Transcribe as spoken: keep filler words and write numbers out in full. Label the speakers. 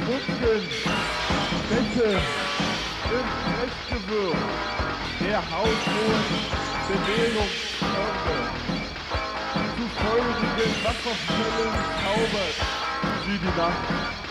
Speaker 1: Funken, Bette im Restgewirr der haushohen Bewegungsförde. Zu feurigen Wasserfällen zaubert sie die Nacht.